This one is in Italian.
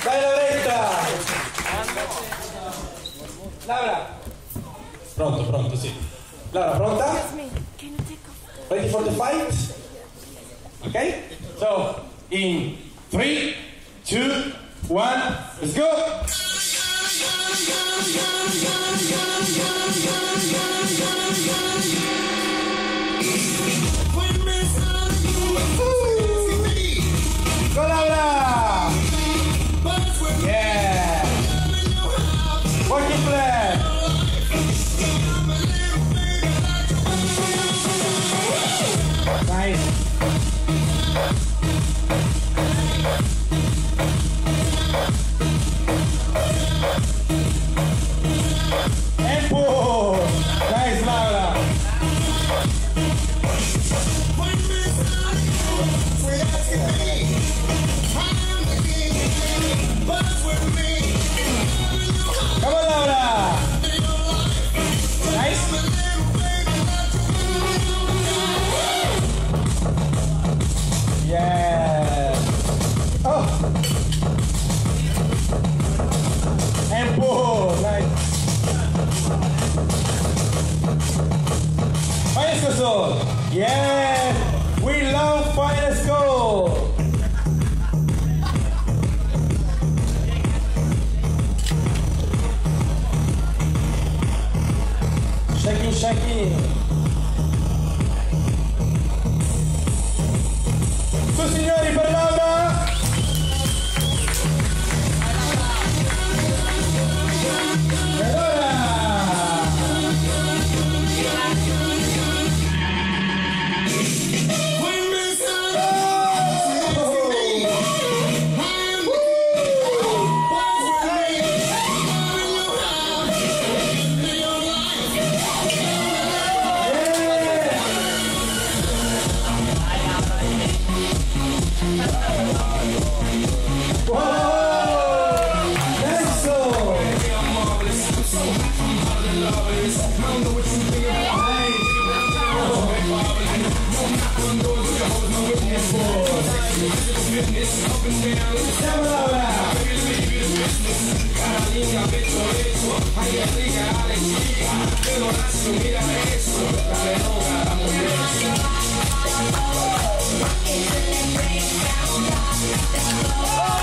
Dai Lauretta! Laura! Pronto, sì. Laura, pronta? Ready for the fight? Ok? So, in 3, 2, 1, let's go! Go Laura! Yeah! Working Flair! Nice! And pull! Nice Laura! Come on, Laura! Nice. Yeah. Oh. And pull. Nice. Final score. Yeah. We love final score. Shaking. Su signori per Laura. E allora. Siamo Laura! Oh!